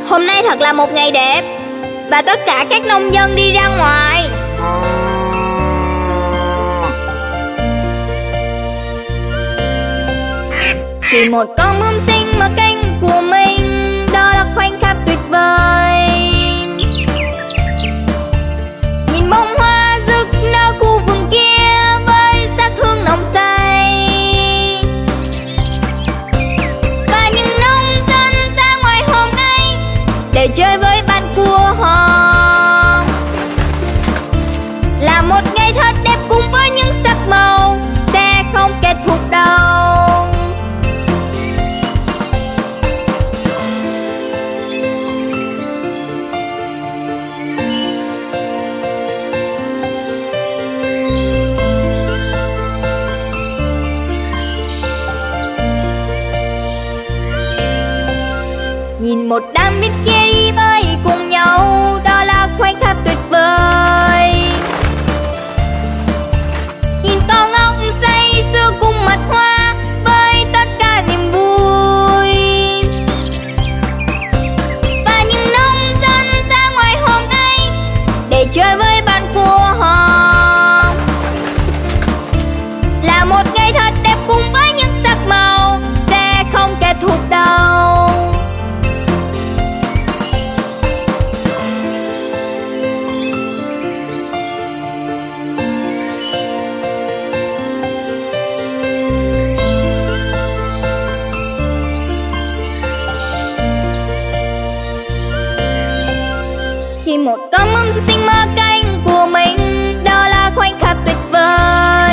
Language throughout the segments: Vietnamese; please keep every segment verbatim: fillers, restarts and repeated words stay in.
Hôm nay thật là một ngày đẹp, và tất cả các nông dân đi ra ngoài. Chỉ một con bướm xinh mở cánh của mình, đó là khoảnh khắc tuyệt vời. Nhìn bông hoa rực nở khu vườn kia với sắc hương nồng say. Và những nông dân ra ngoài hôm nay để chơi với bạn của họ. Là một ngày thật đẹp cùng với những sắc màu sẽ không kết thúc đâu. Nhìn một đám mít kia đi với cùng nhau, đó là khoảnh khắc tuyệt vời. Nhìn con ốc say sưa cùng mặt hoa với tất cả niềm vui. Và những nông dân ra ngoài hôm nay để chơi với bạn của họ. Là một ngày thật đẹp cùng với những sắc màu sẽ không kết thúc đâu. Khi một con bướm xinh mở cánh của mình, đó là khoảnh khắc tuyệt vời.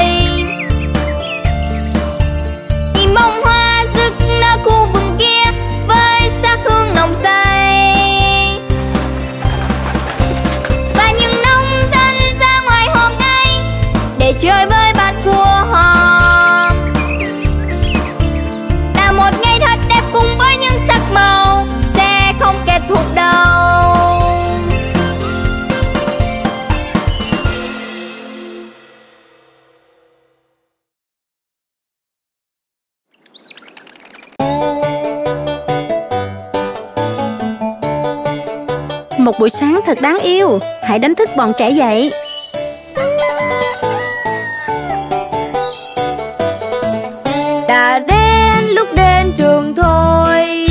Nhìn bông hoa rực nở khu vườn kia với sắc hương nồng say. Và những nông dân ra ngoài hôm nay để chơi với bạn của họ. Là một ngày thật đẹp cùng với những sắc màu sẽ không kết thúc đâu. Một buổi sáng thật đáng yêu, hãy đánh thức bọn trẻ dậy. Đã đến lúc đến trường thôi,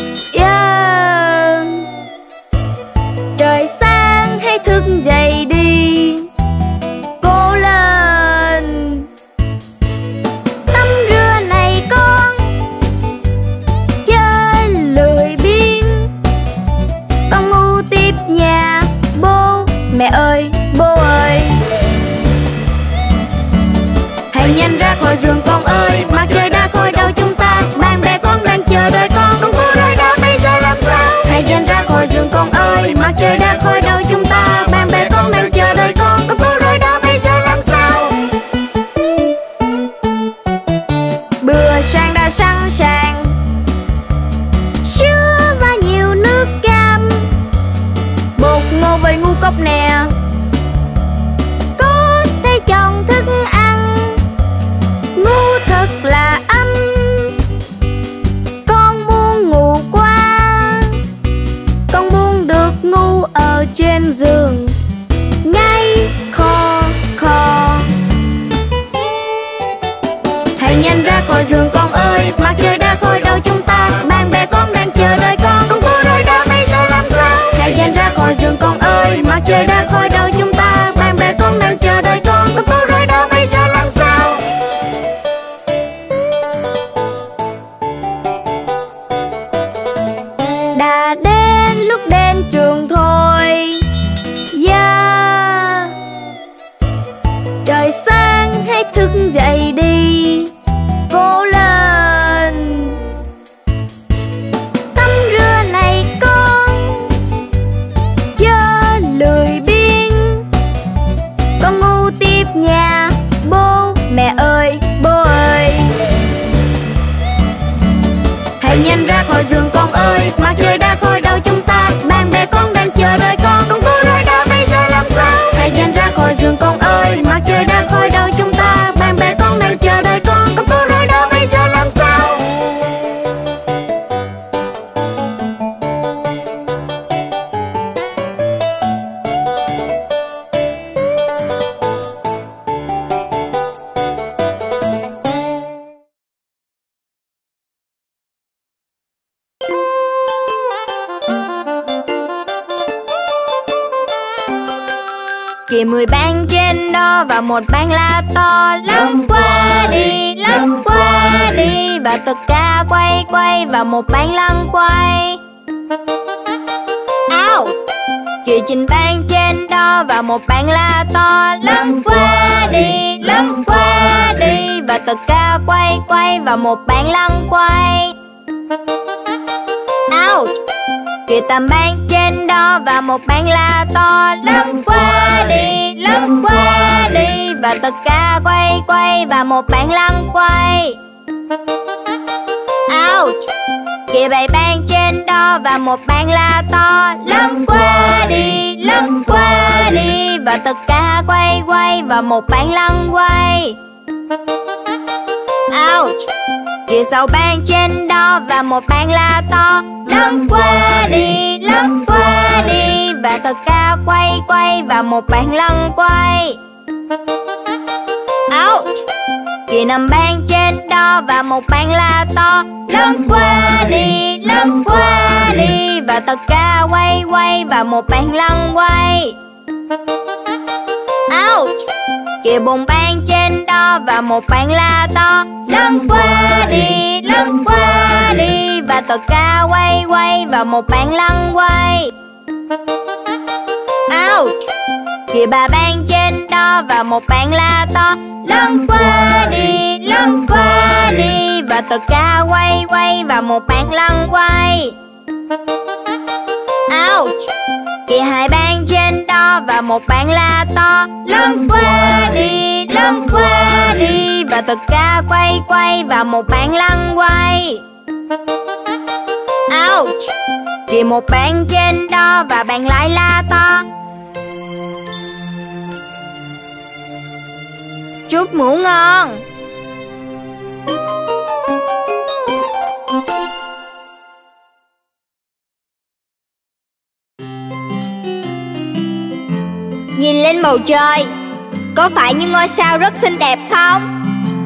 yeah. Trời sáng hãy thức dậy đi, cố lên. Tắm rửa này con, chơi lười biếng. Con ngu tiếp nhà bố mẹ ơi, bố ơi. Hãy nhanh ra khỏi giường con ơi, mặt trời đã khỏi đầu chúng ta. Bạn bè con đang chờ đợi con, con cố rồi đó bây giờ làm sao? Hãy nhanh ra khỏi giường con ơi, mặt trời đã khỏi đầu chúng ta. Bạn bè con đang chờ đợi con, con cố rồi đó bây giờ làm sao? Bữa sáng đã sẵn sàng, sữa và nhiều nước cam, bột ngô với ngũ cốc nè. Có thể chọn thức ăn, ngu thật là ấm. Con muốn ngủ quá, con muốn được ngủ ở trên giường, ngay kho kho. Hãy nhanh ra khỏi giường con ơi, mặt trời đã khỏi đầu chúng ta. Bạn bè con đang chờ đợi con, con cố rồi đó bây giờ làm sao? Hãy nhanh ra khỏi giường con ơi, mặt trời đã khỏi đầu chúng ta. Bạn bè con đang chờ đợi con, con cố rồi đó bây giờ làm sao? Đã đến lúc đến trường thôi, yeah. Trời sáng hãy thức dậy đi, cố lên. Tắm rửa này con, chơi lười biếng. Con ngu tiếp nhà bố mẹ ơi, bố ơi. Hãy nhanh ra khỏi giường con ơi, mặt trời đã khỏi đầu chúng ta. Bạn bè con đang chờ đợi con, con cố rồi đó bây giờ làm sao? Hãy nhanh ra khỏi giường con ơi, mặt trời đã khỏi đầu chúng ta. Bạn bè con đang chờ đợi con, con cố rồi đó bây giờ làm sao? Kìa mười bàn trên đó và một bàn la to. Lăn qua đi, lăn qua đi, và tất cả quay quay vào một bàn lăn quay. Ao! Kìa chín bàn trên đó và một bàn la to. Lăn qua đi, lăn qua đi, và tất cả quay quay vào một bàn lăn quay. Ouch! Kìa tám bàn trên đó và một bàn la to. Lăn qua đi, lăn qua đi, và tất cả quay quay vào một bàn lăn quay. Ouch! Kìa bảy bàn trên đó và một bàn la to. Lăn qua đi, lăn qua đi, và tất cả quay quay vào một bàn lăn quay. Ouch! Kìa sáu bàn trên đó và một bàn la to. Lăn qua đi, lăn qua đi, và tất cả quay quay vào một bàn lăn quay. Ouch! Kìa năm bàn trên đó và một bàn la to. Lăn qua đi, lăn qua đi, và tất cả quay quay vào một bàn lăn quay. Ouch! Kìa bốn bàn trên đó và một bàn la to. Lăn qua đi, lăn qua đi, và tất cả quay quay vào một bàn lăn quay. Ouch! Kìa ba bàn trên đó và một bàn la to. Lăn qua đi, lăn qua đi, và tất cả quay quay vào một bàn lăn quay. Ouch! Kìa hai bàn trên đó và một bàn la to. Lăn qua đi, lăn qua đi, và tất cả quay quay vào một bàn lăn quay. Ouch! Kìa một bàn trên đó và bàn lại la to. Chúc ngủ ngon. Nhìn lên bầu trời, có phải những ngôi sao rất xinh đẹp không?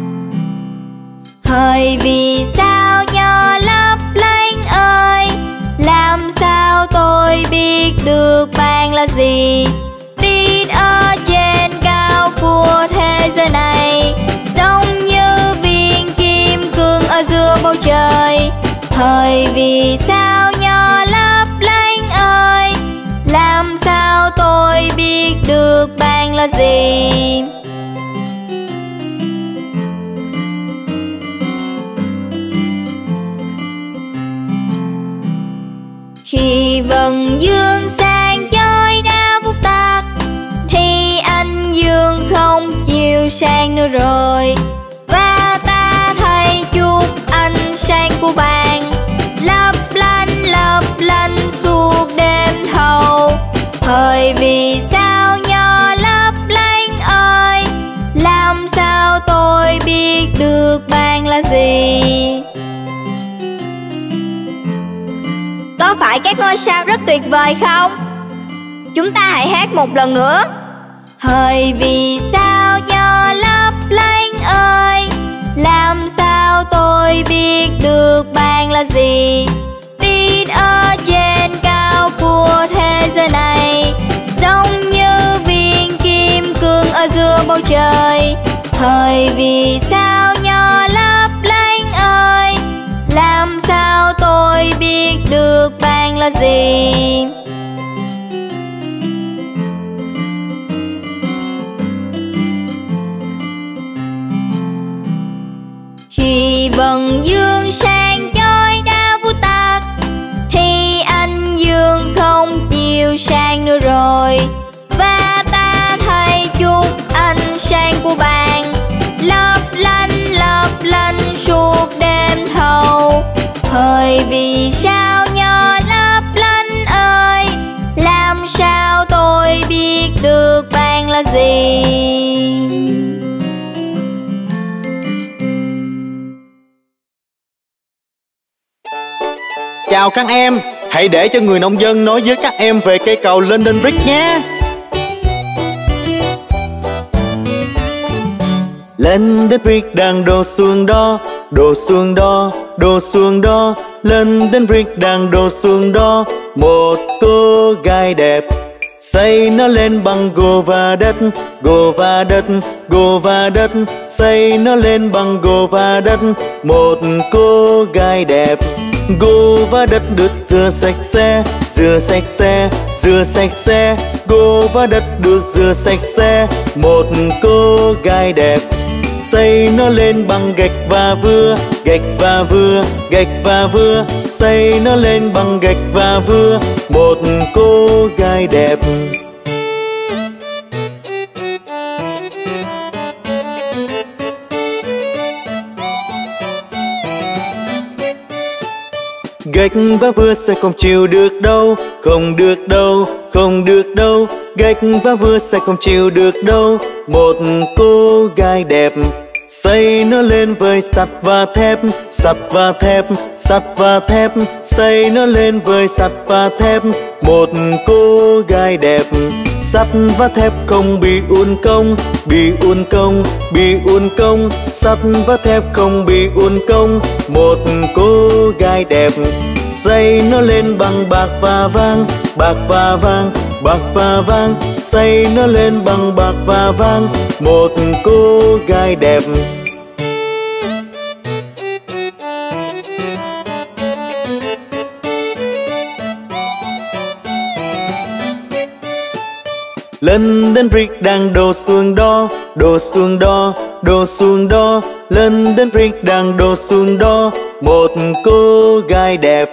Hỡi vì sao nhỏ lấp lánh ơi, làm sao tôi biết được bạn là gì? Biết ở trên cao của thế giới này, giống như viên kim cương ở giữa bầu trời. Hỡi vì sao nhỏ lấp lánh ơi, làm sao tôi biết được bạn là gì? Khi vầng dương sáng chói đã vụt tắt, thì anh dương không chiếu sáng nữa rồi. Và ta thấy chút ánh sáng của bạn lấp lánh lấp lánh suốt đêm thâu. Hỡi vì sao nhỏ lấp lánh ơi, làm sao tôi biết được bạn là gì? Có phải các ngôi sao rất tuyệt vời không? Chúng ta hãy hát một lần nữa. Hỡi vì sao nhỏ lấp lánh ơi, làm sao tôi biết được bạn là gì? Biết ở trên cao của thế giới này, giống như viên kim cương ở giữa bầu trời. Hỡi vì sao nhỏ lấp lánh ơi, làm sao tôi biết được bạn là gì? Khi vầng dương sáng chói đã vụt tắt, thì anh dương không chiếu sáng nữa rồi. Và ta thấy chút ánh sáng của bạn lấp lánh lấp lánh suốt đêm thâu. Hỡi vì sao nhỏ lấp lánh ơi, làm sao tôi biết được bạn là gì? Chào các em, hãy để cho người nông dân nói với các em về cây cầu London Bridge nhé. London Bridge đang đổ xuống đó, đổ xuống đó, đổ xuống đó. London Bridge đang đổ xuống đó. Một cô gái đẹp xây nó lên bằng gỗ và đất, gỗ và đất, gỗ và đất, xây nó lên bằng gỗ và đất. Một cô gái đẹp, gỗ và đất được rửa sạch sẽ, rửa sạch sẽ, rửa sạch sẽ, gỗ và đất được rửa sạch sẽ. Một cô gái đẹp, xây nó lên bằng gạch và vữa, gạch và vữa, gạch và vữa, xây nó lên bằng gạch và vữa. Một cô gái đẹp. Gạch và vữa sẽ không chịu được đâu, không được đâu, không được đâu. Gạch và vữa sẽ không chịu được đâu. Một cô gái đẹp, xây nó lên với sắt và thép, sắt và thép, sắt và thép, xây nó lên với sắt và thép. Một cô gái đẹp, sắt và thép không bị uốn cong, bị uốn cong, bị uốn cong, sắt và thép không bị uốn cong. Một cô gái đẹp, xây nó lên bằng bạc và vàng, bạc và vàng, bạc và vàng, xây nó lên bằng bạc và vàng. Một cô gái đẹp. London Bridge đang đổ xuống đó, đổ xuống đó, đổ xuống đó. London Bridge đang đổ xuống đó. Một cô gái đẹp.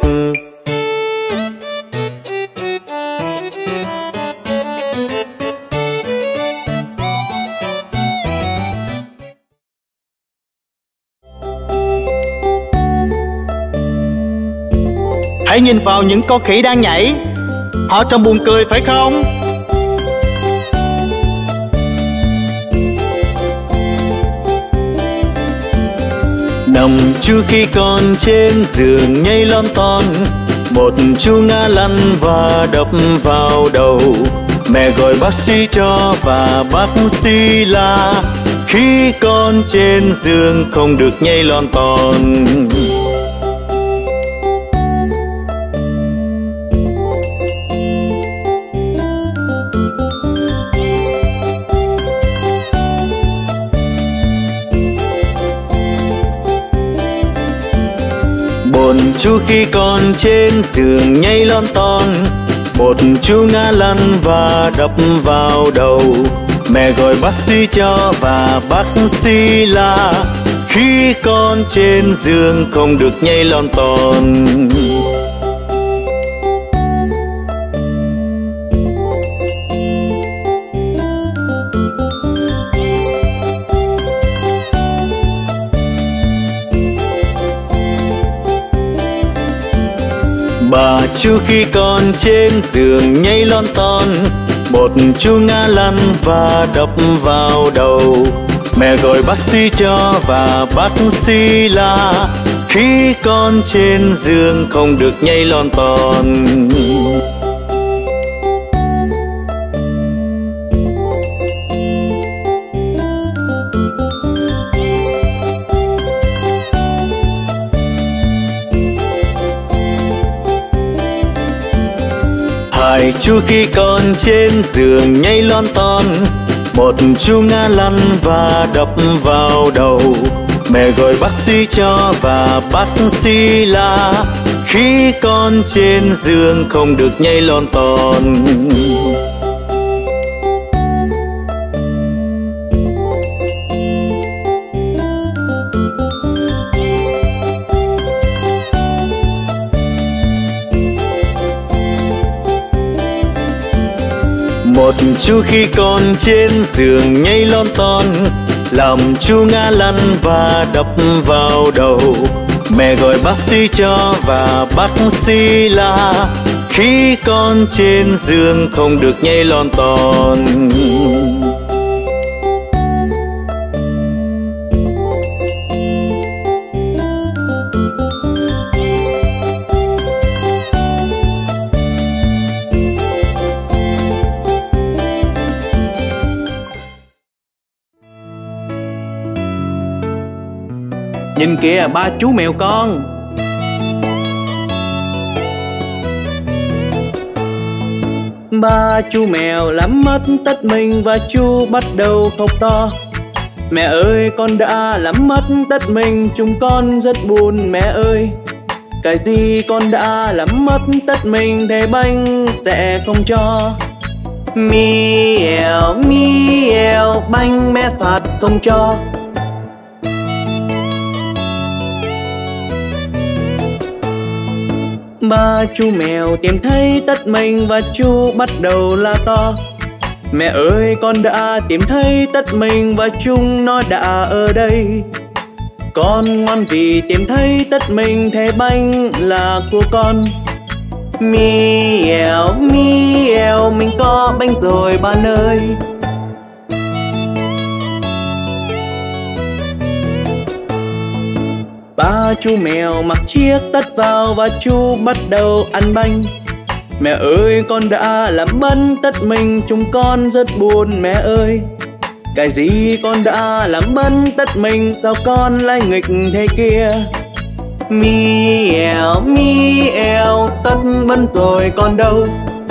Hãy nhìn vào những con khỉ đang nhảy, họ trông buồn cười phải không? Nằm chú khi con trên giường nhảy lon ton, một chú ngã lăn và đập vào đầu. Mẹ gọi bác sĩ cho và bác sĩ la khi con trên giường không được nhảy lon ton. Một chú khi con trên giường nhảy lon ton, một chú ngã lăn và đập vào đầu. Mẹ gọi bác sĩ cho và bác sĩ la khi con trên giường không được nhảy lon ton. Bà chú khi con trên giường nhảy lon ton, một chú ngã lăn và đập vào đầu. Mẹ gọi bác sĩ cho và bác sĩ la khi con trên giường không được nhảy lon ton. Hai chú khi con trên giường nhảy lon ton, một chú ngã lăn và đập vào đầu. Mẹ gọi bác sĩ cho và bác sĩ la khi con trên giường không được nhảy lon ton. Một chú khi con trên giường nhảy lon ton, làm chú ngã lăn và đập vào đầu. Mẹ gọi bác sĩ cho và bác sĩ la khi con trên giường không được nhảy lon ton. Nhìn kìa ba chú mèo con. Ba chú mèo làm mất tất mình và chú bắt đầu khóc to. Mẹ ơi con đã làm mất tất mình, chúng con rất buồn mẹ ơi. Cái gì con đã làm mất tất mình, thầy banh sẽ không cho. Mièo mièo banh mẹ phạt không cho. Ba chú mèo tìm thấy tất mình và chú bắt đầu la to. Mẹ ơi con đã tìm thấy tất mình và chúng nó đã ở đây. Con ngoan vì tìm thấy tất mình, thầy banh là của con. Mièo mièo mình có bánh rồi bạn ơi. Ba chú mèo mặc chiếc tất vào và chú bắt đầu ăn bánh. Mẹ ơi con đã làm bẩn tất mình, chúng con rất buồn mẹ ơi. Cái gì con đã làm bẩn tất mình, sao con lại nghịch thế kia. Mièo mièo tất bẩn rồi con đâu.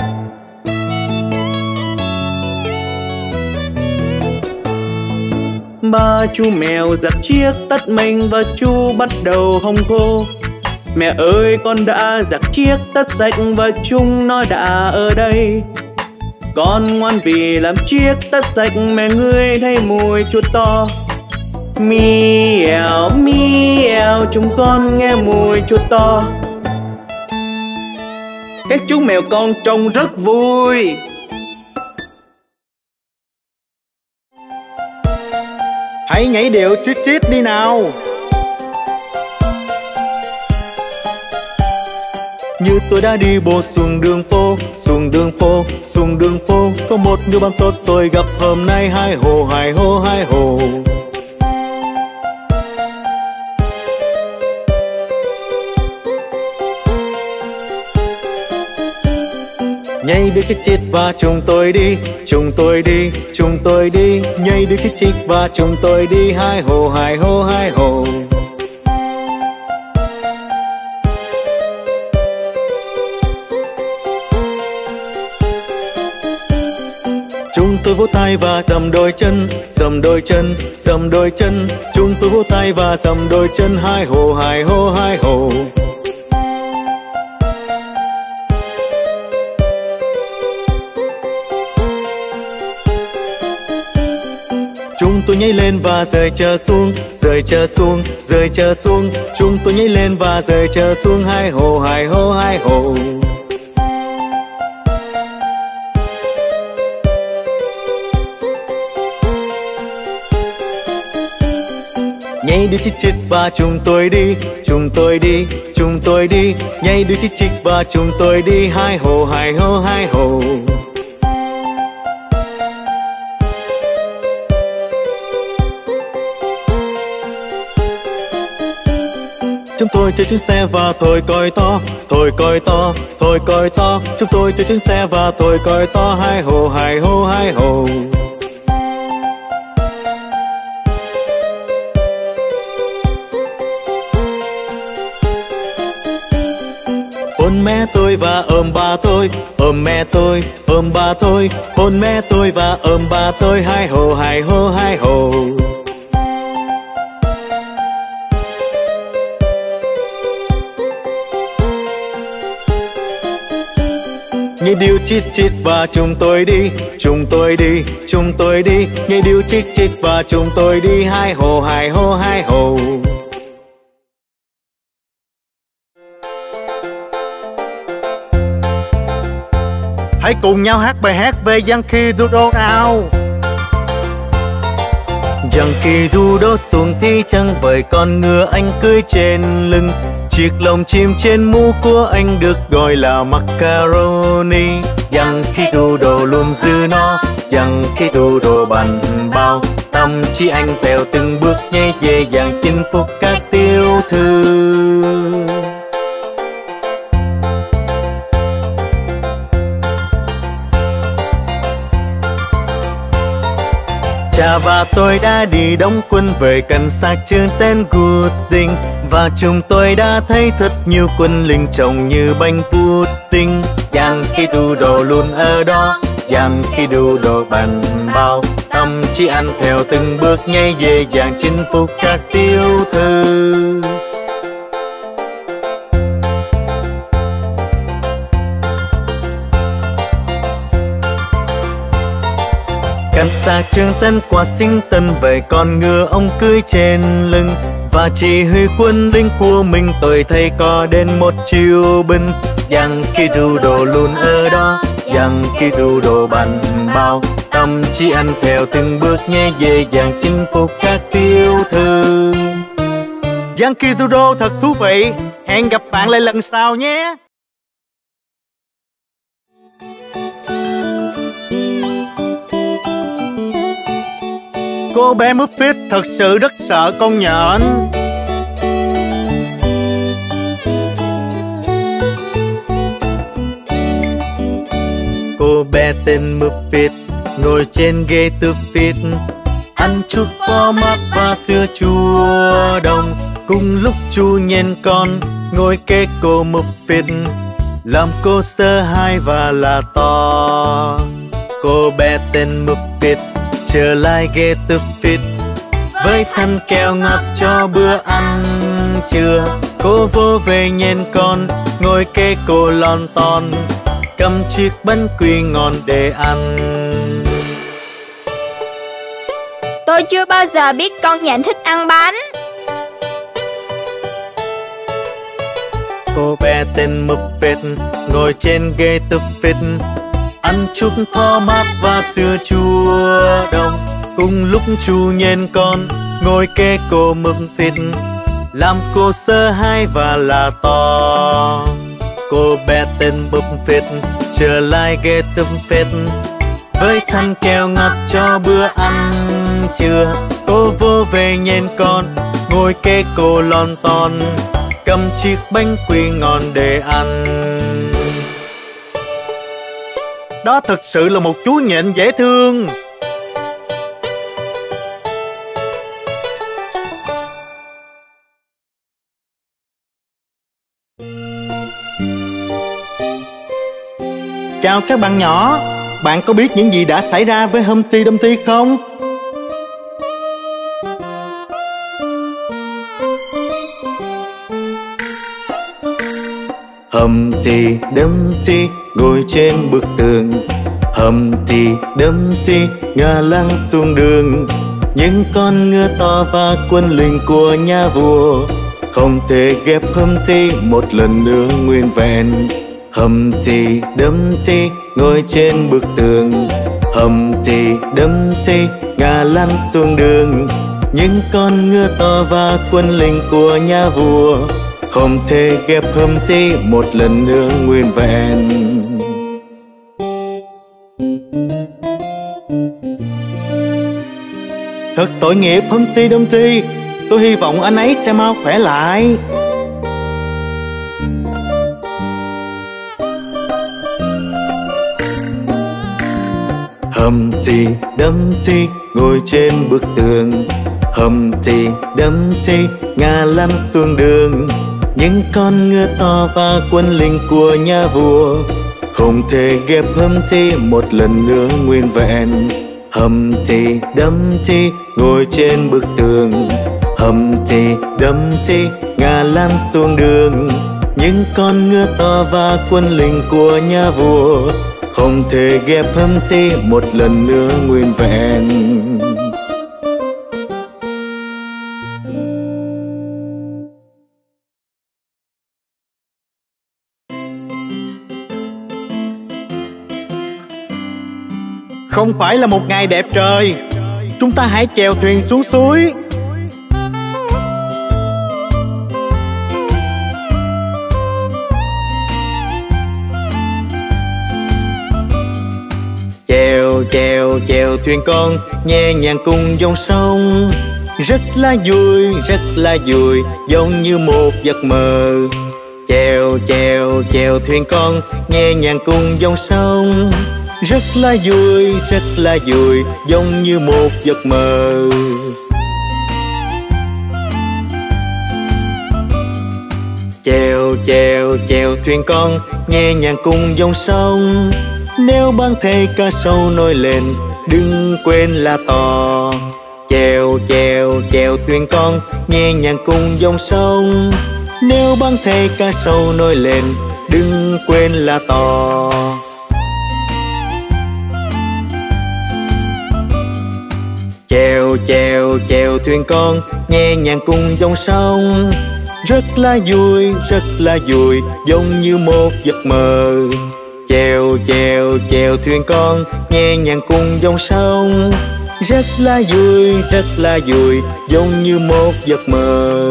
Ba chú mèo giặt chiếc tất mình và chú bắt đầu hong khô. Mẹ ơi con đã giặt chiếc tất sạch và chúng nó đã ở đây. Con ngoan vì làm chiếc tất sạch, mẹ ngươi thấy mùi chuột to. Mièo mièo chúng con nghe mùi chuột to. Các chú mèo con trông rất vui. Hãy nhảy điệu chít chít đi nào. Như tôi đã đi bộ xuống đường phố, xuống đường phố, xuống đường phố. Có một đứa bạn tốt tôi gặp hôm nay, hai hồ, hai hồ, hai hồ. Nhảy điệu chít chít và chúng tôi đi, chúng tôi đi, chúng tôi đi. Nhảy điệu chít chít và chúng tôi đi, hai hồ, hai hồ, hai hồ. Chúng tôi vỗ tay và giẫm đôi chân, giẫm đôi chân, giẫm đôi chân. Chúng tôi vỗ tay và giẫm đôi chân, hai hồ, hai hồ, hai hồ. Chúng tôi nhảy lên và rơi chờ xuống, rơi chờ xuống, rơi chờ xuống. Chúng tôi nhảy lên và rơi chờ xuống, hai hồ, hai hồ, hai hồ. Nhảy đi chít chít và chúng tôi đi, chúng tôi đi, chúng tôi đi. Nhảy đi chít chít và chúng tôi đi, hai hồ, hai hồ, hai hồ. Chúng tôi chơi chuyến xe và thổi còi to, thổi còi to, thổi còi to. Chúng tôi chơi chuyến xe và thổi còi to, hai hồ, hai hồ, hai hồ. Hôn mẹ tôi và ôm ba tôi, ôm mẹ tôi, ôm ba tôi. Hôn mẹ tôi và ôm ba tôi, hai hồ, hai hồ, hai hồ. Nhảy điệu chít chít và chúng tôi đi, chúng tôi đi, chúng tôi đi. Nhảy điệu chít chít và chúng tôi đi, hai hồ, hai hồ, hai hồ. Hãy cùng nhau hát bài hát về Yankee Doodle nào. Yankee Doodle xuống thì chẳng với con ngựa anh cưỡi trên lưng. Chiếc lồng chim trên mũ của anh được gọi là macaroni. Yankee Doodle luôn giữ nó, Yankee Doodle bắn bao. Tâm trí anh theo từng bước nhảy dễ dàng chinh phục các tiểu thư. Bà và tôi đã đi đóng quân về cảnh sát trường tên Pudding, và chúng tôi đã thấy thật nhiều quân lính trông như bánh pudding. Yankee Doodle luôn ở đó, Yankee Doodle bánh bao, tâm trí ăn theo từng bước nhảy dễ dàng chinh phục các tiểu thư. Cảnh sát trường tên Washington về con ngựa ông cưỡi trên lưng, và chỉ huy quân lính của mình tôi thấy có đến một chiêu binh. Yankee Doodle luôn ở đó, Yankee Doodle bánh bao, tâm trí ăn theo từng bước nhẹ dễ dàng chinh phục các tiểu thư. Yankee Doodle thật thú vị, hẹn gặp bạn lại lần sau nhé. Cô bé Muffet thật sự rất sợ con nhện. Cô bé tên Muffet ngồi trên ghế tứ phít, ăn chút phó mát và sữa chua đồng. Cùng lúc chu nhìn con ngồi kế cô Muffet, làm cô sợ hãi và là to. Cô bé tên Muffet trở lại ghế tứ phít với thanh kẹo ngọt cho bữa ăn trưa. Cô vô về nhìn con ngồi kế cô lon ton, cầm chiếc bánh quy ngon để ăn. Tôi chưa bao giờ biết con nhện thích ăn bánh. Cô bé tên Muffet ngồi trên ghế tứ phít, ăn chút phó mát và sữa chua đồng. Cùng lúc chu nhìn con ngồi kế cô Muffet, làm cô sợ hãi và là to. Cô bé tên Muffet trở lại ghế tứ phít với thanh kẹo ngọt cho bữa ăn trưa. Cô vô về nhìn con ngồi kế cô lon ton, cầm chiếc bánh quy ngon để ăn. Đó thực sự là một chú nhện dễ thương. Chào các bạn nhỏ, bạn có biết những gì đã xảy ra với Humpty Dumpty không? Humpty Dumpty ngồi trên bức tường, Humpty Dumpty ngả lưng xuống đường. Những con ngựa to và quân lính của nhà vua không thể ghép Humpty một lần nữa nguyên vẹn. Humpty Dumpty ngồi trên bức tường, Humpty Dumpty ngả lăn xuống đường. Những con ngựa to và quân lính của nhà vua không thể ghép Humpty một lần nữa nguyên vẹn. Thật tội nghiệp Humpty Dumpty, tôi hy vọng anh ấy sẽ mau khỏe lại. Humpty Dumpty ngồi trên bức tường, Humpty Dumpty ngả lăn xuống đường. Những con ngựa to và quân lính của nhà vua không thể ghép Humpty một lần nữa nguyên vẹn. Humpty Dumpty ngồi trên bức tường, Humpty Dumpty ngả lăn xuống đường. Những con ngựa to và quân lính của nhà vua không thể ghép Humpty một lần nữa nguyên vẹn. Không phải là một ngày đẹp trời, chúng ta hãy chèo thuyền xuống suối. Chèo chèo chèo thuyền con nhẹ nhàng cùng dòng sông, rất là vui rất là vui giống như một giấc mơ. Chèo chèo chèo thuyền con nhẹ nhàng cùng dòng sông, rất là vui, rất là vui, giống như một giấc mơ. Chèo chèo chèo thuyền con, nhẹ nhàng cùng dòng sông. Nếu băng thề cá sấu nổi lên, đừng quên là to. Chèo chèo chèo thuyền con, nhẹ nhàng cùng dòng sông. Nếu băng thề cá sấu nổi lên, đừng quên là to. Chèo chèo chèo thuyền con, nhẹ nhàng cùng dòng sông. Rất là vui, rất là vui, giống như một giấc mơ. Chèo chèo chèo thuyền con, nhẹ nhàng cùng dòng sông. Rất là vui, rất là vui, giống như một giấc mơ.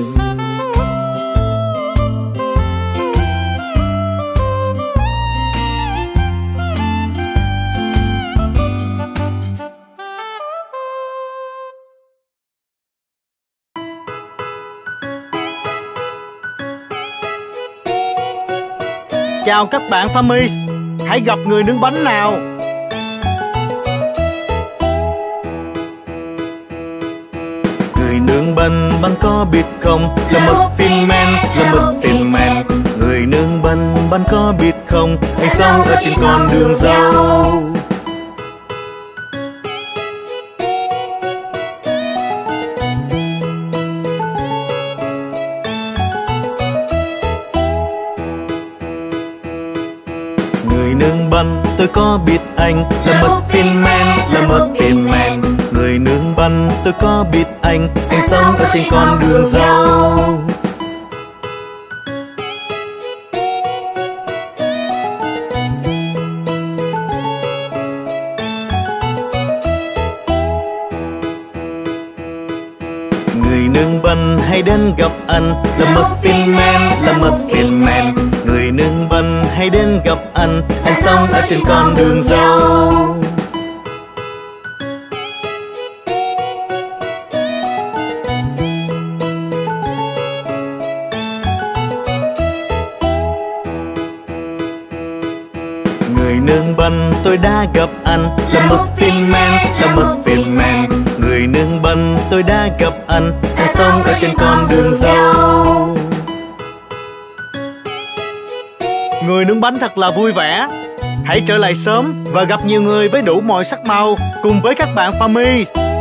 Chào các bạn Farmies, hãy gặp người nướng bánh nào. Người nướng bánh, bánh có biết không, là Muffin Man, là Muffin Man. Người nướng bánh, bánh có biết không, anh sống ở trên con đường dâu. Người nướng bánh, tôi có biết anh, là Muffin Man, là Muffin Man. Người nướng bánh, tôi có biết anh, anh sống ở trên con đường dâu. Người nướng bánh hãy đến gặp anh, là Muffin Man, là Muffin Man. Người nướng bánh hãy đến gặp anh, anh sống ở trên con đường dâu. Người nướng bánh tôi đã gặp anh, là Muffin Man, là Muffin Man. Người nướng bánh tôi đã gặp anh, anh sống ở trên con đường dâu. Người nướng bánh thật là vui vẻ. Hãy trở lại sớm và gặp nhiều người với đủ mọi sắc màu cùng với các bạn Farmies.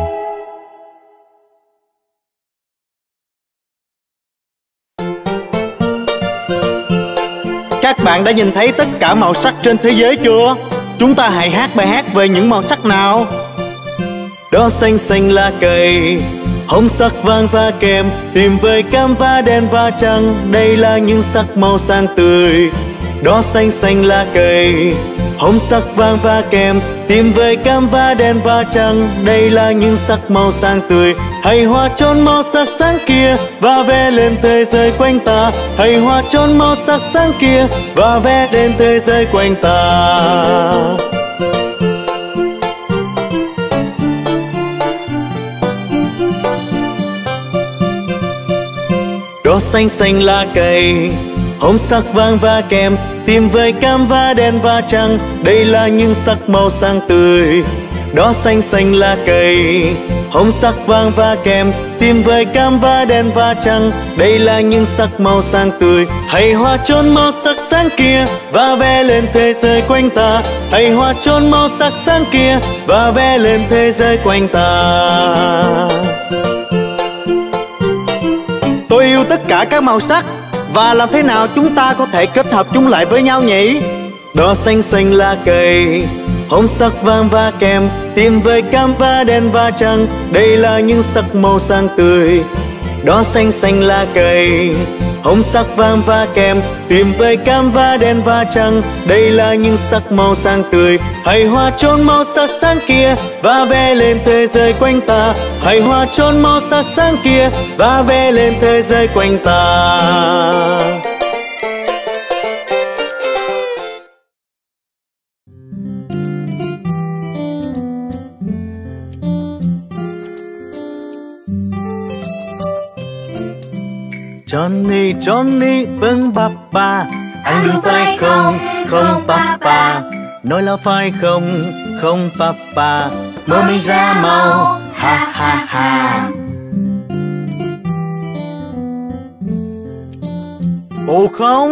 Các bạn đã nhìn thấy tất cả màu sắc trên thế giới chưa? Chúng ta hãy hát bài hát về những màu sắc nào. Đó xanh xanh lá cây, hồng sắc vàng và kem, tìm với cam và đen và trắng, đây là những sắc màu sáng tươi. Đó xanh xanh lá cây, hồng sắc vàng và kem, tìm với cam và đen và trắng, đây là những sắc màu sáng tươi. Hãy hòa chọn màu sắc sáng kia và vẽ lên thế giới quanh ta. Hãy hòa chọn màu sắc sáng kia và vẽ lên thế giới quanh ta. Đó xanh xanh lá cây, hồng sắc vàng và kem, tìm với cam và đen và trắng, đây là những sắc màu sáng tươi. Đó xanh xanh lá cây, hồng sắc vàng và kem, tìm với cam và đen và trắng, đây là những sắc màu sáng tươi. Hãy hòa chọn màu sắc sáng kia và vẽ lên thế giới quanh ta. Hãy hòa chọn màu sắc sáng kia và vẽ lên thế giới quanh ta. Tôi yêu tất cả các màu sắc. Và làm thế nào chúng ta có thể kết hợp chúng lại với nhau nhỉ? Đó xanh xanh lá cây, hồng sắc vàng và kem, tìm với cam và đen và trắng, đây là những sắc màu sáng tươi. Đó xanh xanh lá cây, hồng sắc vàng và kem, tìm với cam và đen và trắng, đây là những sắc màu sáng tươi. Hãy hòa chọn màu sắc sáng kia và vẽ lên thế giới quanh ta. Hãy hòa chọn màu sắc sáng kia và vẽ lên thế giới quanh ta. Johnny, Johnny, vâng papa. Anh đừng phải không, không papa. nói là phải không, không papa. Mơ mình ra mau, ha ha ha. Ồ không,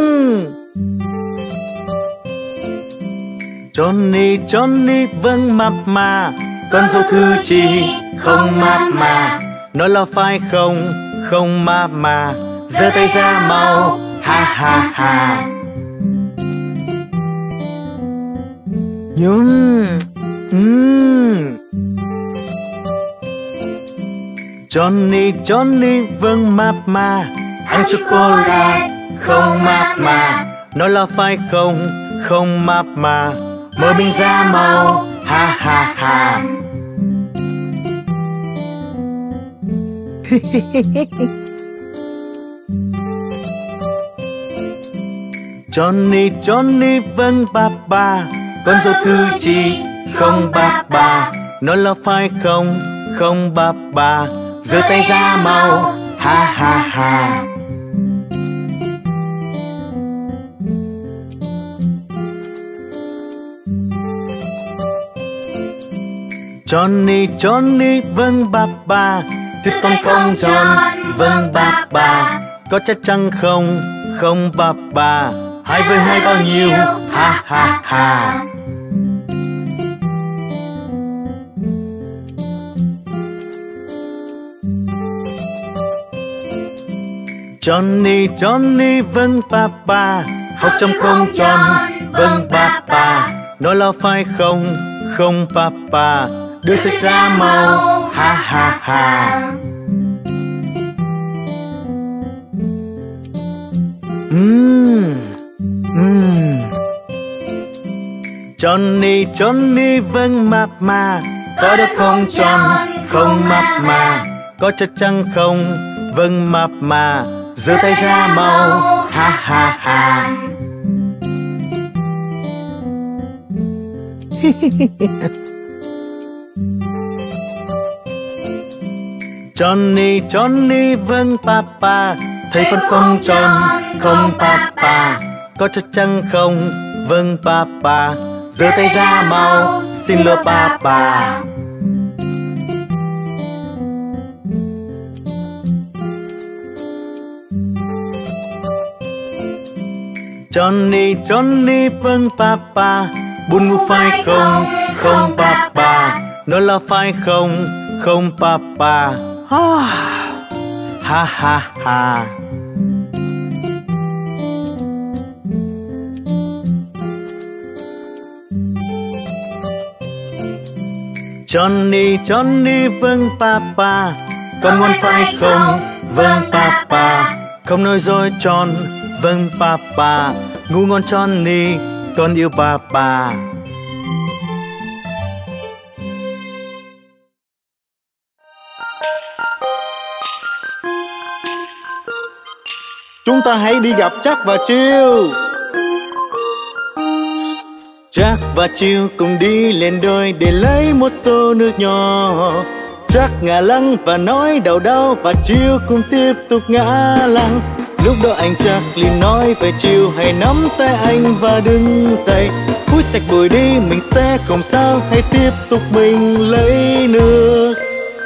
Johnny, Johnny vâng mama. Con dâu thư chi không mama, nói là phải không, không mama. Giơ tay ra mau, ha ha ha. nhum, Mm. Johnny, Johnny vâng mama. Ăn chocolate không mama, nói là phải không, không mama. Mở bình ra mau, ha ha ha. Johnny, Johnny vâng papa. Con dâu thư chi không papa, nói là phải không, không papa. Giơ tay ra mau, ha ha ha. Johnny, Johnny vâng papa. Thưa con không John vâng papa. Có chắc chắn không, không papa. Hai với hai bao nhiêu, ha ha ha. Johnny, Johnny vâng papa. Học trong không John vâng papa, nói là phải không, không papa. Đưa sách ra mau, ha ha ha. Mm. Mm. Johnny, Johnny vâng mama. Có được không John, không mama. Có chắc chắn không, vâng mama. Giơ tay ra mau, ha ha ha. Johnny, Johnny vâng papa. Thầy phân không John, không papa. Có chắc chắn không, vâng papa. Giơ tay ra mau, xin lỗi papa. Johnny, Johnny vâng papa. Buồn ngủ phải không, không papa. Nói là phải không, không papa. Ha ha ha. Johnny, Johnny vâng papa. Con ngoan phải không, vâng papa. Không nói dối John, vâng papa. Ngu ngon Johnny, con yêu papa. chúng ta hãy đi gặp Jack và Jill. Jack và Jill cùng đi lên đồi để lấy một xô nước nhỏ. Jack ngả lăng và nói đau đau, và Jill cùng tiếp tục ngả lăng. Lúc đó anh Jack liền nói với Jill, hãy nắm tay anh và đứng dậy. Phút sạch bụi đi, mình sẽ không sao, hãy tiếp tục mình lấy nước.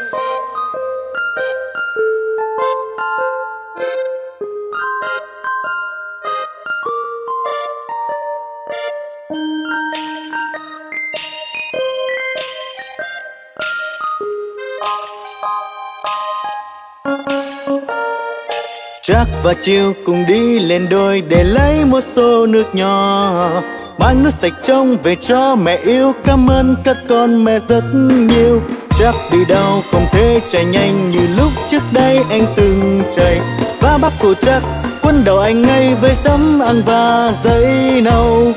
Jack và Jill cùng đi lên đồi để lấy một xô nước nhỏ. Mang nước sạch trong về cho mẹ yêu, cảm ơn các con mẹ rất nhiều. Jack đi đâu không thể chạy nhanh như lúc trước đây anh từng chạy. Và bác của Jack quấn đầu anh ngay với sấm ăn và giấy nâu.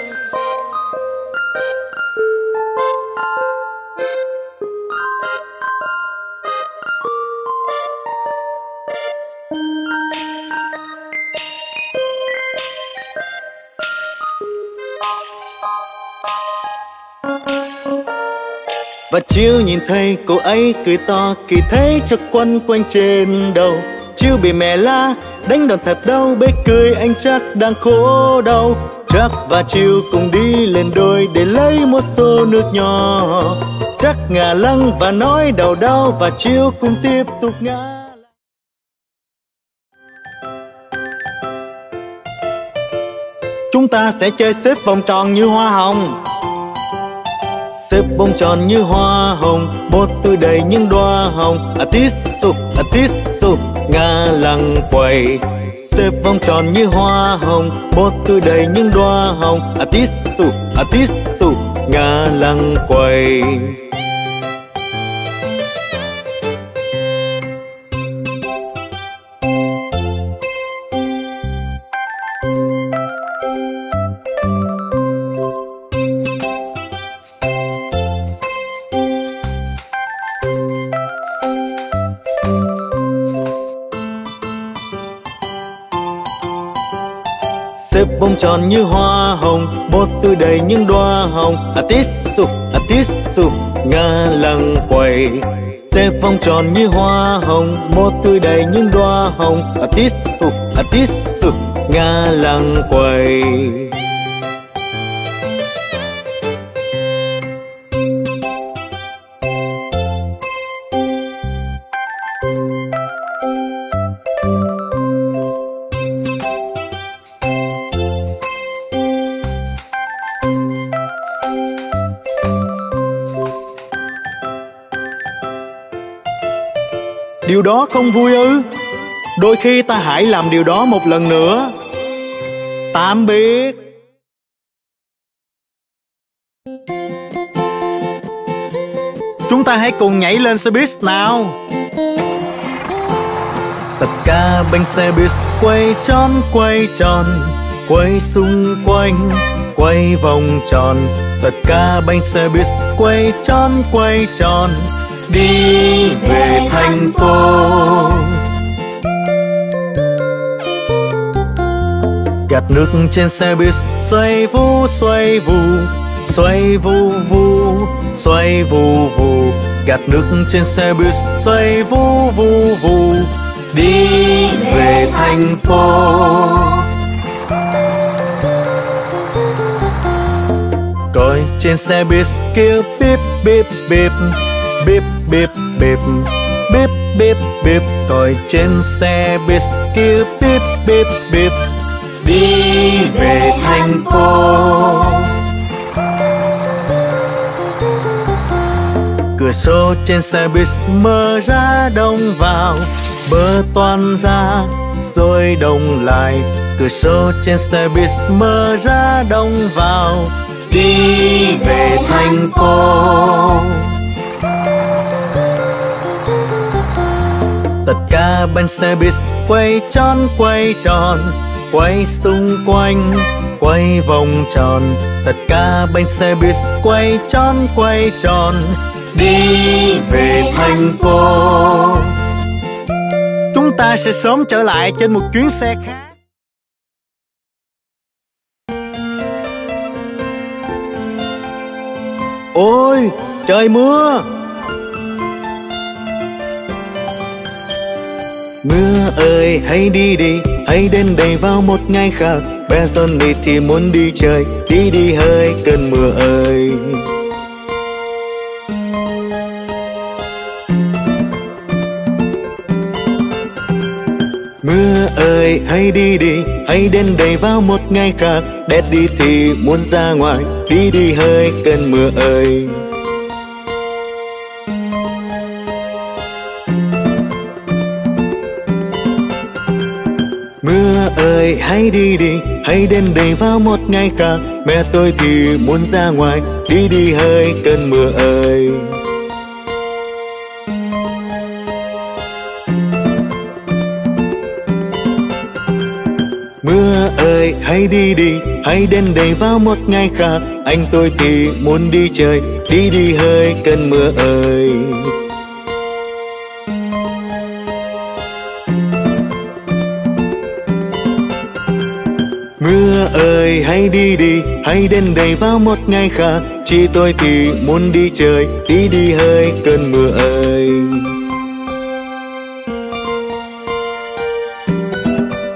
Và Jill nhìn thấy cô ấy cười to khi thấy chiếc quấn quanh trên đầu. Jill bị mẹ la, đánh đòn thật đau, bế cười anh chắc đang khổ đau. Chắc và chiều cùng đi lên đồi để lấy một xô nước nhỏ. Chắc ngả lăng và nói đau đau, và chiều cùng tiếp tục ngã. Chúng ta sẽ chơi xếp vòng tròn như hoa hồng. Xếp vòng tròn như hoa hồng, một túi đầy những đóa hồng. A tít sụp, a tít sụp, ngả lăng quay. Xếp vòng tròn như hoa hồng, một túi đầy những đóa hồng. A tít sụp, a tít sụp, ngả lăng quay. Xếp vòng tròn như hoa hồng, một túi đầy những đóa hồng. A tít sụp, a tít sụp, ngả lăng quay. Xếp vòng tròn như hoa hồng, một túi đầy những đóa hồng. A tít sụp, a tít sụp, ngả lăng quay. Điều đó không vui ư? Đôi khi ta hãy làm điều đó một lần nữa. Tạm biệt. Chúng ta hãy cùng nhảy lên xe buýt nào. Tất cả bánh xe buýt quay tròn quay tròn, quay xung quanh, quay vòng tròn. Tất cả bánh xe buýt quay tròn quay tròn, đi về thành phố. Gạt nước trên xe buýt xoay vu xoay vù, xoay vu vu, xoay vù vù. Gạt nước trên xe buýt xoay vu vu vù, đi về thành phố. Coi trên xe buýt kia bíp bíp bíp, bíp bíp bíp, bíp bíp bíp. Coi trên xe buýt kia bíp bíp bíp, đi về thành phố. Cửa sổ trên xe buýt mở ra đông vào, bơ toan ra rồi đông lại. Cửa sổ trên xe buýt mở ra đông vào, đi về thành phố. Tất cả bánh xe buýt quay tròn quay tròn, quay xung quanh, quay vòng tròn. Tất cả bánh xe buýt quay tròn quay tròn, đi về thành phố. Chúng ta sẽ sớm trở lại trên một chuyến xe khác. Ôi, trời mưa! Mưa ơi hãy đi đi, hãy đến đây vào một ngày khác. Bé Johnny thì muốn đi chơi, đi đi hơi cơn mưa ơi. Mưa ơi hãy đi đi, hãy đến đây vào một ngày khác. Daddy thì muốn ra ngoài, đi đi hơi cơn mưa ơi. Mưa ơi hãy đi đi, hãy đến đây vào một ngày khác. Mẹ tôi thì muốn ra ngoài, đi đi hơi cơn mưa ơi. Mưa ơi hãy đi đi, hãy đến đây vào một ngày khác. Anh tôi thì muốn đi chơi, đi đi hơi cơn mưa ơi. Mưa ơi hãy đi đi, hãy đến đây vào một ngày khác. Chị tôi thì muốn đi chơi, đi đi hơi cơn mưa ơi.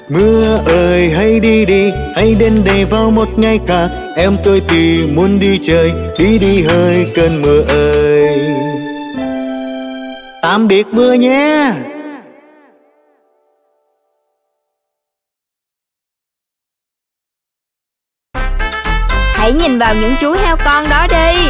Mưa ơi hãy đi đi, hãy đến đây vào một ngày khác. Em tôi thì muốn đi chơi, đi đi hơi cơn mưa ơi. Tạm biệt mưa nhé. Hãy nhìn vào những chú heo con đó đi.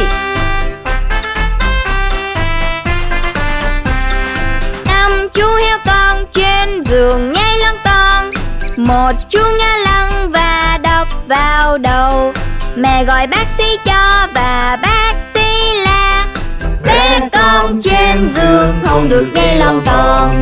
Năm chú heo con trên giường nhảy lon ton. Một chú ngã lăn và đập vào đầu. Mẹ gọi bác sĩ cho và bác sĩ la: bé con trên giường không được nhảy lon ton.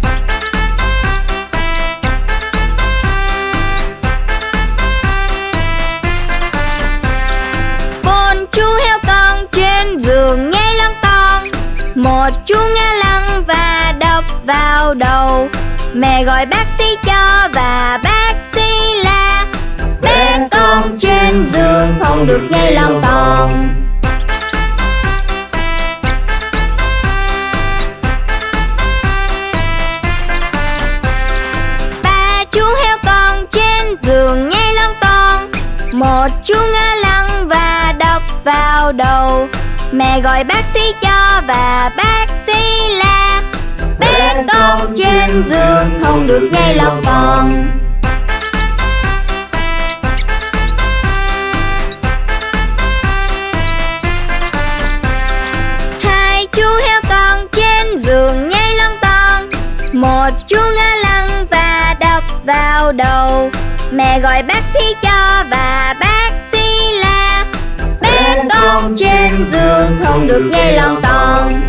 Bốn chú heo con trên giường nhảy lon ton. Một chú ngã lăn và đập vào đầu. Mẹ gọi bác sĩ cho và bác sĩ la: bé con trên giường không được nhảy lon ton. Ba chú heo con trên giường nhảy lon ton. Một chú ngã lăn và đập vào đầu. Mẹ gọi bác sĩ cho và bác sĩ la: bé con trên giường không được nhảy lon ton. Hai chú heo con trên giường nhảy lon ton. Một chú ngã lăn và đập vào đầu. Mẹ gọi bác sĩ cho và bác sĩ la: bé con trên giường không được nhảy lon ton.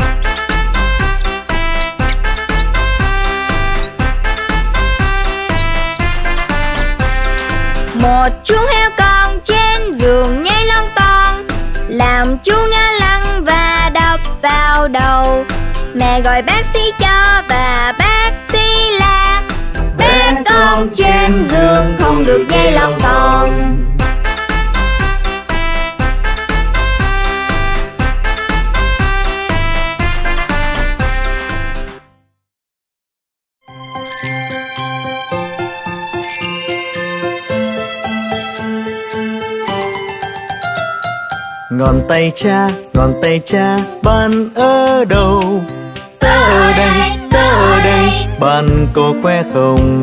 Một chú heo con trên giường nhảy lon ton. Làm chú ngã lăn và đập vào đầu. Mẹ gọi bác sĩ cho và bác sĩ la: bé con trên giường không được nhảy lon ton. Ngón tay cha, ngón tay cha, bạn ở đâu? Tớ ở đây, tớ ở đây, bạn có khỏe không?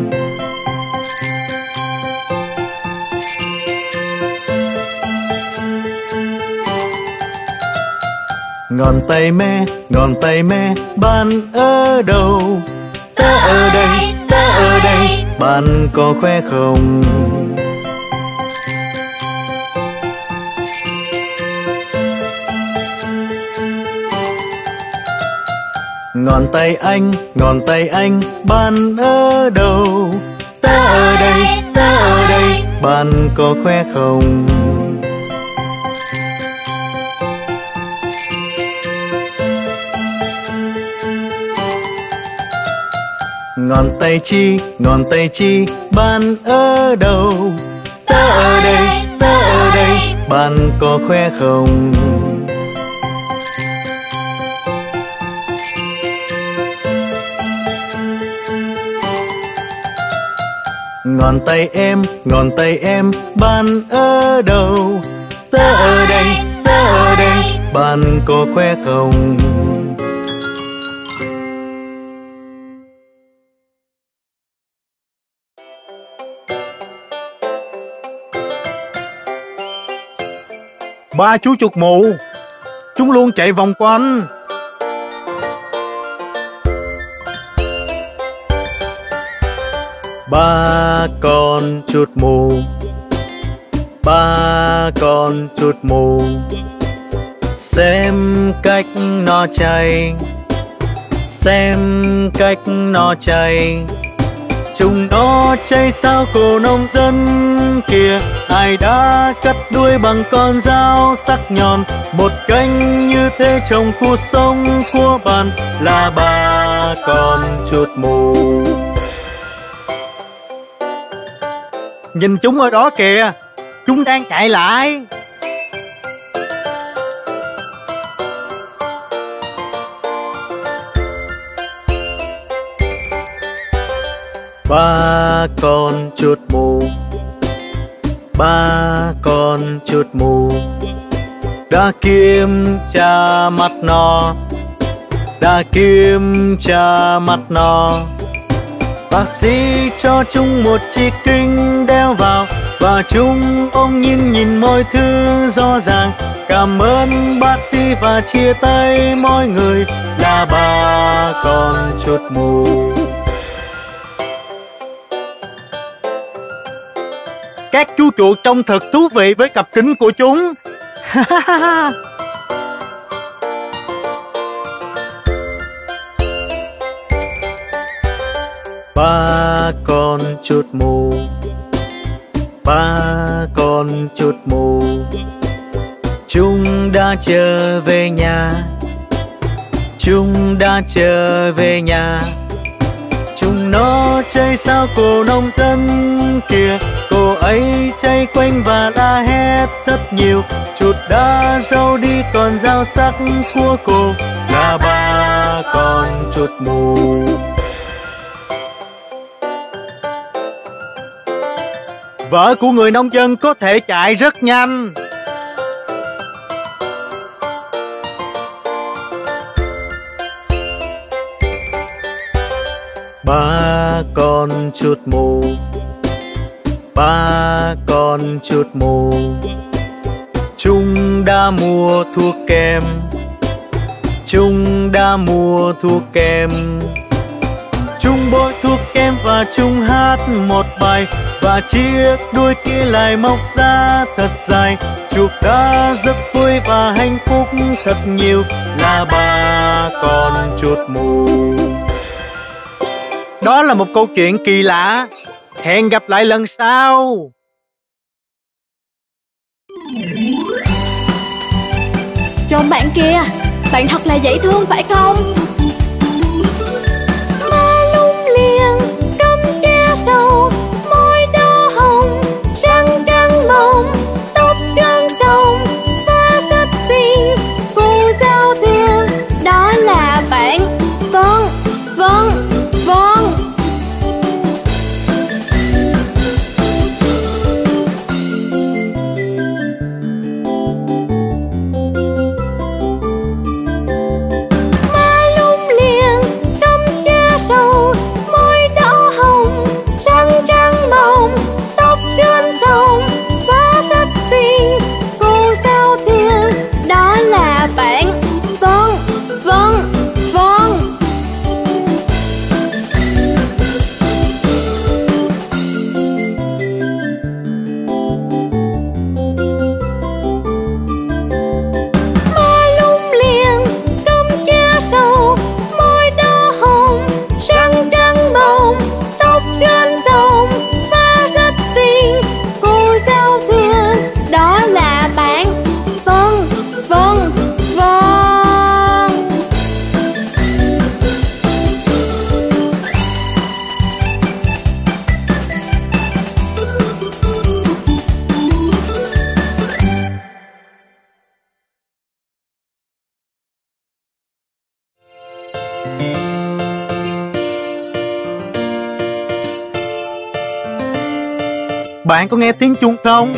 Ngón tay mẹ, ngón tay mẹ, bạn ở đâu? Tớ ở đây, tớ ở đây, bạn có khỏe không? Ngón tay anh, ngón tay anh, bạn ở đâu? Tớ ở đây, tớ ở đây, bạn có khỏe không? Ngón tay chi, ngón tay chi, bạn ở đâu? Tớ ở đây, tớ ở đây, bạn có khỏe không? Ngón tay em, ngón tay em, bạn ở đâu? Tớ ở đây, tớ ở đây, bạn có khỏe không? Ba chú chuột mù, chúng luôn chạy vòng quanh. Ba con chuột mù, ba con chuột mù, xem cách nó chạy, xem cách nó chạy. Chúng nó chạy sao cổ nông dân kia, ai đã cắt đuôi bằng con dao sắc nhọn. Một cánh như thế trong cuộc sống của bạn là ba con chuột mù. Nhìn chúng ở đó kìa, chúng đang chạy lại. Ba con chuột mù, ba con chuột mù đã kiểm tra mắt nó, đã kiểm tra mắt nó. Bác sĩ cho chúng một chiếc kính đeo vào và chúng ôm nhìn nhìn mọi thứ rõ ràng. Cảm ơn bác sĩ và chia tay mọi người là ba con chuột mù. Các chú chuột trông thật thú vị với cặp kính của chúng. Ba con chuột mù, ba con chuột mù chúng đã trở về nhà, chúng đã trở về nhà. Chúng nó chơi sao cô nông dân kìa, cô ấy chạy quanh và la hét thật nhiều. Chuột đã râu đi còn dao sắc của cô là ba con chuột mù. Vợ của người nông dân có thể chạy rất nhanh. Ba con chuột mù, ba con chuột mù chúng đã mua thuốc kem, chúng đã mua thuốc kem. Chúng bôi thuốc kem và chúng hát một bài, và chiếc đuôi kia lại mọc ra thật dài. Chuột đã rất vui và hạnh phúc thật nhiều là ba con chuột mù. Đó là một câu chuyện kỳ lạ. Hẹn gặp lại lần sau. Trông bạn kia, bạn thật là dễ thương phải không? Má lung liêng, cắm che sâu, môi đỏ hồng, răng trắng bồng, tóc gân sông, và rất xinh, cô giao thuyền. Đó là bạn. Vâng, vâng, vâng. Bạn có nghe tiếng chuông không?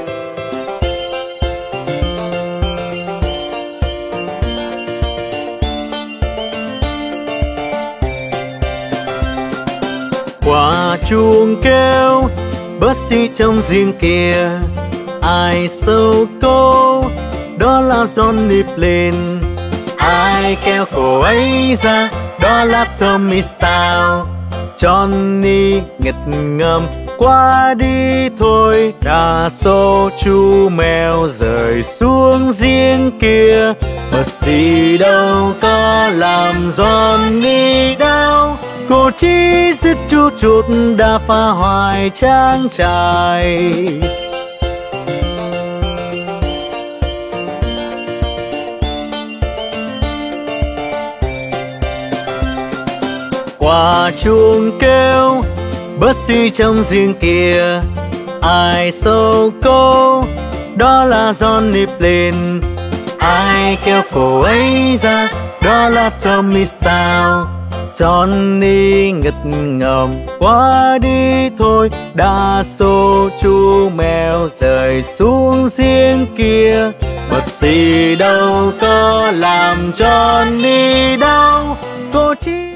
Quả chuông kêu Percy trong riêng kia, ai sâu cô đó là Johnny Flynn. Ai kéo cô ấy ra đó là Tommy Stout. Johnny nghịch ngợm qua đi thôi, đa số chú mèo rời xuống giếng kia. Percy đâu có làm Johnny đau, cô chỉ giết chú chuột đã phá hoại trang trại. Quả chuông kêu Percy trong riêng kia, ai sâu cô đó là Johnny Flynn. Ai kéo cô ấy ra đó là Tommy Stout. Johnny nghịch ngợm qua đi thôi, đa số chú mèo rơi xuống giếng kia. Bật xì đâu có làm Johnny đau, cô chỉ...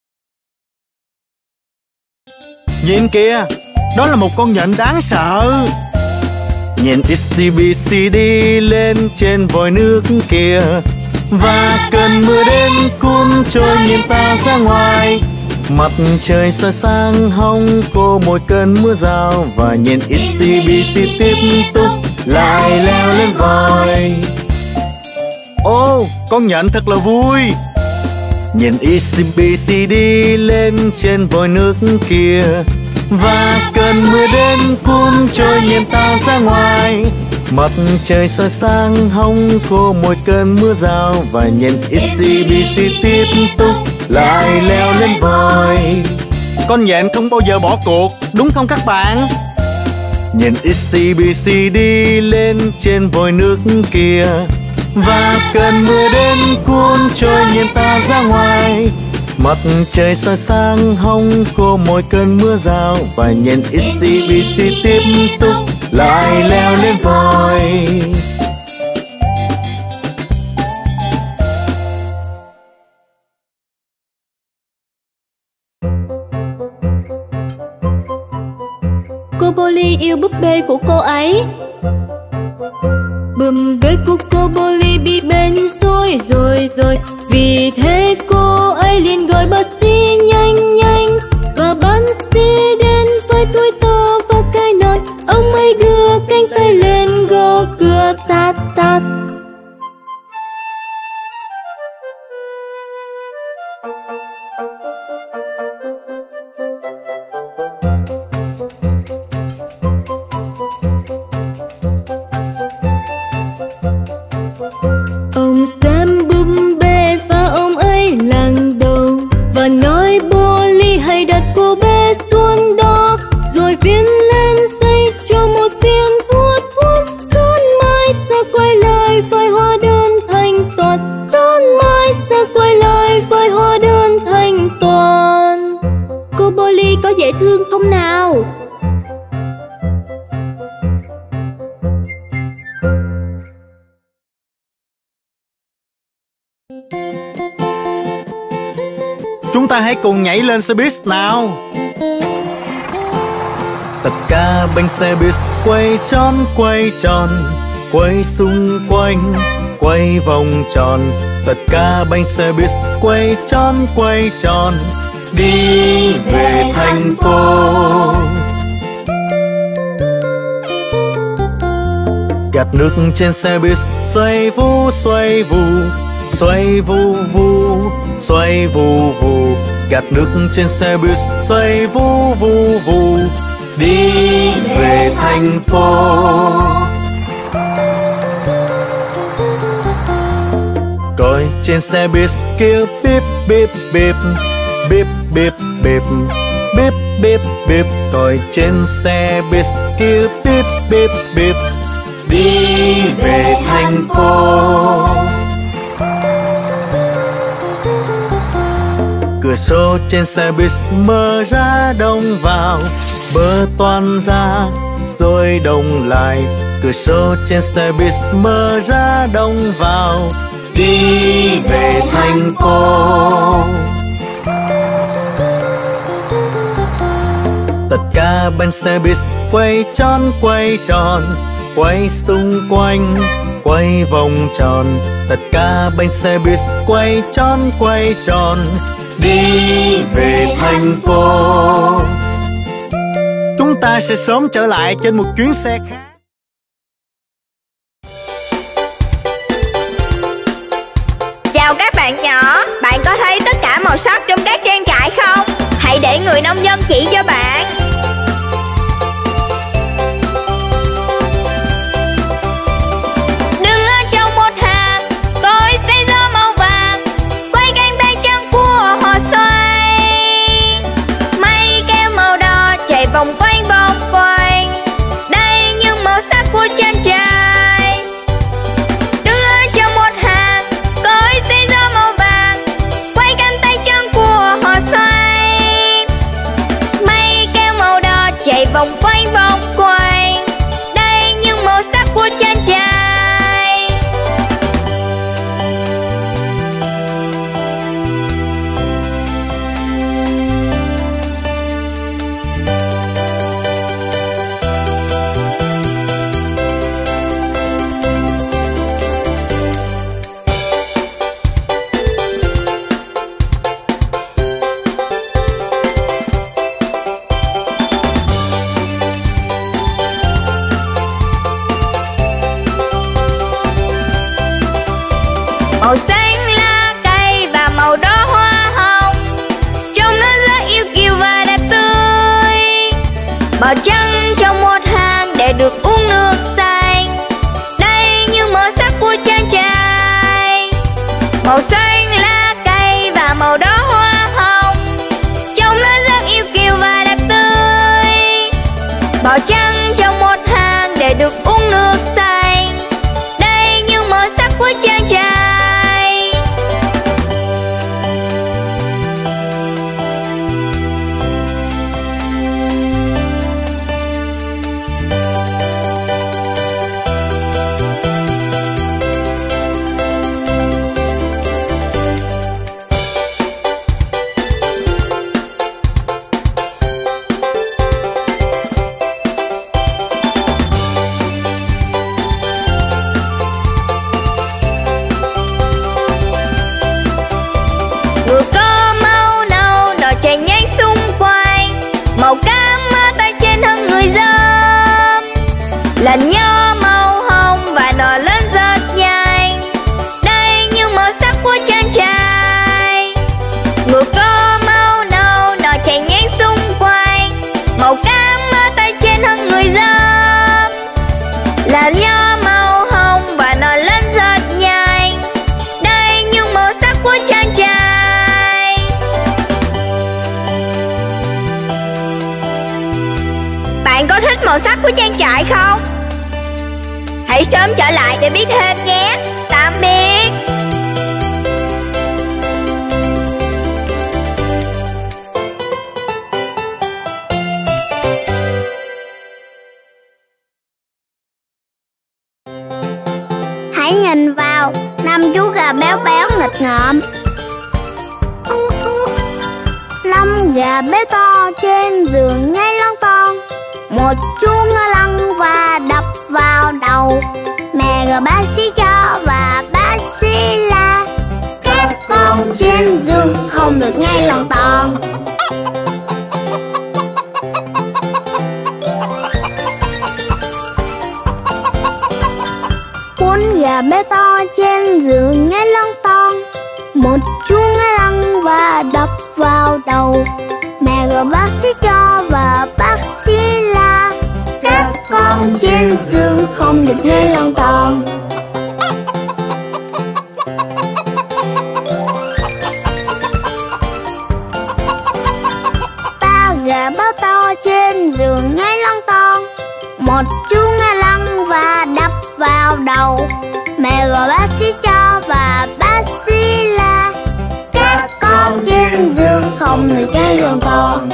Nhìn kìa, đó là một con nhện đáng sợ. Nhện itsy bitsy đi lên trên vòi nước kia, và cơn mưa đến cuốn trôi nhện ta ra ngoài. Mặt trời soi sáng hông cô một cơn mưa rào, và nhện itsy bitsy tiếp tục lại leo lên vòi. Ô, con nhện thật là vui. Nhện itsy bitsy đi lên trên vòi nước kia, và cơn mưa đến cuốn trôi nhện ta ra ngoài. Mặt trời soi sáng hông khô một cơn mưa rào, và nhện itsy bitsy tiếp tục lại leo lên vòi. Con nhện không bao giờ bỏ cuộc, đúng không các bạn? Nhện itsy bitsy đi lên trên vòi nước kia, và cơn mưa đến cuốn trôi nhện ta ra ngoài. Mặt trời soi sáng hông khô một cơn mưa rào, và nhện itsy bitsy tiếp tục lại leo lên vòi. Cô Polly yêu búp bê của cô ấy. Búp bê của cô Polly bị bệnh rồi rồi rồi, vì thế cô ấy liền gọi bác sĩ nhanh nhanh. Và bác sĩ đến với túi to và cái nón, ông ấy đưa cánh tay lên gõ cửa tát tát. Ông xem búp bê và ông ấy lắc đầu và nói Polly hãy đặt cô bé xuống đó, rồi viết lên giấy cho một tiếng vuốt vuốt. Sáng mai ta quay lại với hóa đơn thanh toán, sáng mai ta quay lại với hóa đơn thanh toán. Cô Polly có dễ thương không nào? Chúng ta hãy cùng nhảy lên xe buýt nào. Tất cả bánh xe buýt quay tròn quay tròn, quay xung quanh quay vòng tròn. Tất cả bánh xe buýt quay tròn quay tròn, đi về thành phố. Gạt nước trên xe buýt xoay vu xoay vù, xoay vu vu xoay vù vù. Gạt nước trên xe buýt xoay vu vu vù, đi về thành phố. Coi trên xe buýt kia bíp bíp bíp, bíp bíp bíp, bíp bíp bíp. Coi trên xe buýt kia bíp bíp bíp, đi về thành phố. Cửa sổ trên xe buýt mở ra đông vào, bơ toan ra rồi đông lại. Cửa sổ trên xe buýt mở ra đông vào, đi về thành phố. Tất cả bánh xe buýt quay tròn quay tròn, quay xung quanh quay vòng tròn. Tất cả bánh xe buýt quay tròn quay tròn, đi về thành phố. Chúng ta sẽ sớm trở lại trên một chuyến xe khác. Chào các bạn nhỏ, bạn có thấy tất cả màu sắc trong các trang trại không? Hãy để người nông dân chỉ cho bạn. Đứng ở trong một hạt, tôi sẽ gió màu vàng, quay cánh tay chân của họ xoay. Mây keo màu đỏ chạy vòng quanh vòng quanh, đây những màu sắc của chân trời. Đứng ở trong một hạt, tôi sẽ gió màu vàng, quay cánh tay chân của họ vòng quanh vòng quanh, đây những màu sắc của chàng trai. Màu xanh lá cây và màu đỏ hoa hồng, trông nó rất yêu kiều và đẹp tươi. Màu trắng trong một hàng để được uống nước xanh, đây những màu sắc của chàng trai. Màu xanh lá cây và màu đỏ hoa hồng, trông nó rất yêu kiều và đẹp tươi. Màu trắng trong một hàng để được uống nước xanh, đây những màu sắc của chàng trai. Ngựa có màu nâu đỏ chạy nhảy xung quanh, màu cam mơ tay trên thân người dâm. Lần nho màu hồng và đỏ lớn rất nhanh, đây những màu sắc của chàng trai. Ngựa có màu nâu đỏ chạy nhảy xung quanh, màu cam mơ tay trên thân người dâm. Lần nho màu hồng và đỏ lớn rất nhanh, đây những màu sắc của chàng trai. Bạn có thích màu sắc của trang trại không? Hãy sớm trở lại để biết thêm nhé. Tạm biệt. Hãy nhìn vào, năm chú gà béo béo nghịch ngợm. Năm gà béo to trên giường nhảy lon ton, một chú ngơ lăng và đập vào đầu. Mẹ gọi bác sĩ cho và bác sĩ la, các con trên giường không được nhảy lon ton. Bốn gà béo to trên giường nhảy lon ton, một chú ngơ lăng và đập vào đầu. Mẹ gọi bác sĩ cho và bác sĩ la, các con trên giường không được nhảy lon ton. Ba gà béo to trên giường nhảy lon ton, một chú ngơ lăng và đập vào đầu. Mẹ gọi bác sĩ cho và bác sĩ la, các con trên giường không được nhảy lon ton.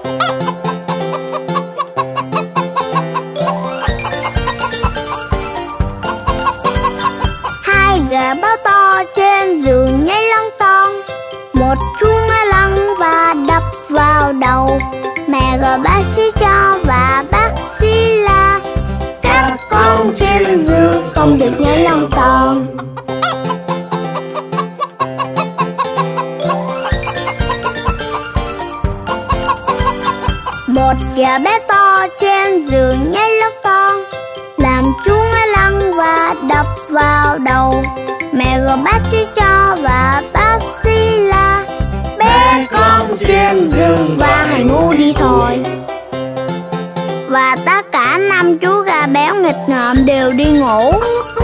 Hai gà béo to trên giường nhảy lon ton, một chú ngơ lăng và đập vào đầu. Mẹ gọi bác sĩ cho và bác sĩ la, các con trên giường không được nhảy lon ton. Một gà bé to trên giường nhảy lon ton, làm chú ngơ lăng và đập vào đầu. Mẹ gọi bác sĩ cho và bác sĩ la, bé con trên giường và hãy ngủ đi thôi. Và tất cả năm chú gà béo nghịch ngợm đều đi ngủ.